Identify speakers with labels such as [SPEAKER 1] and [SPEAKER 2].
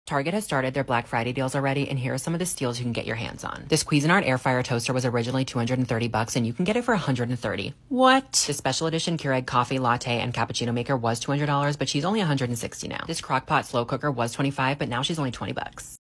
[SPEAKER 1] Target has started their Black Friday deals already, and here are some of the steals you can get your hands on. This Cuisinart air fryer toaster was originally $230, and you can get it for $130. What? The special edition Keurig coffee, latte, and cappuccino maker was $200, but she's only $160 now. This crock pot slow cooker was $25, but now she's only $20.